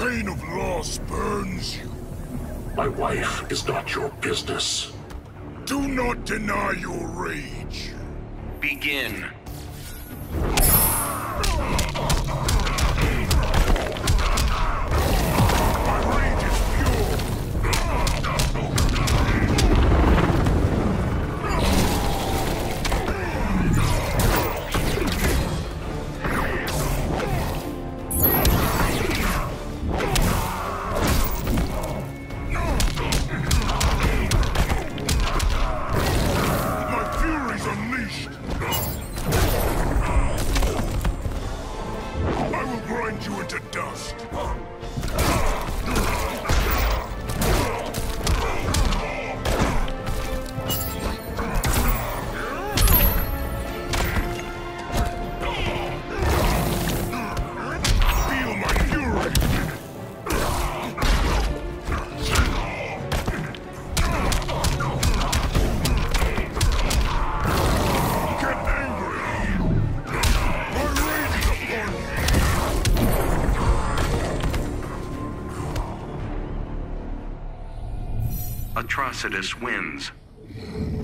pain of loss burns you. My wife is not your business. Do not deny your rage. Begin. My rage is pure. My fury's unleashed. I will grind you into dust. Feel my fury. Get angry. My rage is upon you. Atrocitus wins.